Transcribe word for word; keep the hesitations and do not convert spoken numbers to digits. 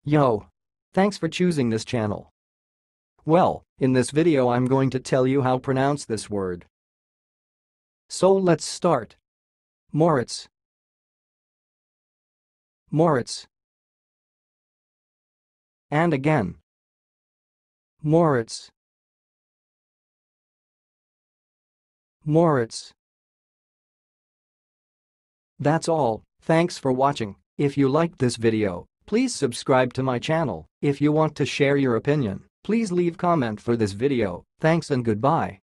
Yo! Thanks for choosing this channel. Well, in this video I'm going to tell you how to pronounce this word. So let's start. Morotz. Morotz. And again. Morotz. Morotz. That's all. Thanks for watching. If you liked this video, please subscribe to my channel. If you want to share your opinion, please leave comment for this video. Thanks and goodbye.